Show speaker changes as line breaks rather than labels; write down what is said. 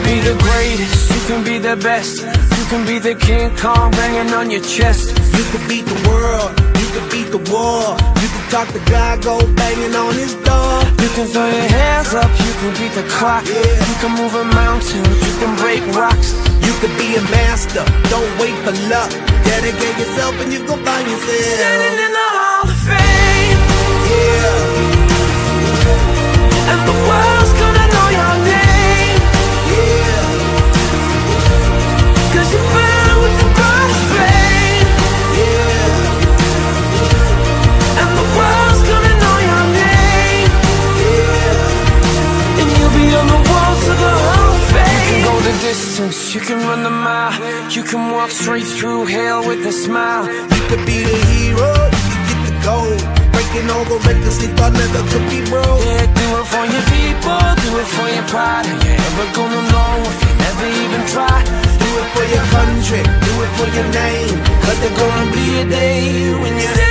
be the greatest, you can be the best. You can be the King Kong banging on your chest.
You can beat the world, you can beat the war. You can talk to God, go banging on his door.
You can throw your hands up, you can beat the clock. You can move a mountain, you can break rocks.
You can be a master, don't wait for luck. Dedicate yourself and you gon' find yourself
standing in the Hall of Fame.
Yeah.
And the world's gonna know your name.
Yeah.
'Cause you burn with the brightest flame.
Yeah.
And the world's gonna know your name.
Yeah.
And you'll be on the walls of the Hall of Fame. You can go the distance, you can run the mile. You can walk straight through hell with a smile.
You could be the hero, you can get the gold. Breaking all the records they thought never could be broke.
Yeah, do it for your people, do it for your pride. Are you ever gonna know if you never even try?
Do it for your country, do it for your name. 'Cause there's gonna be a day when you're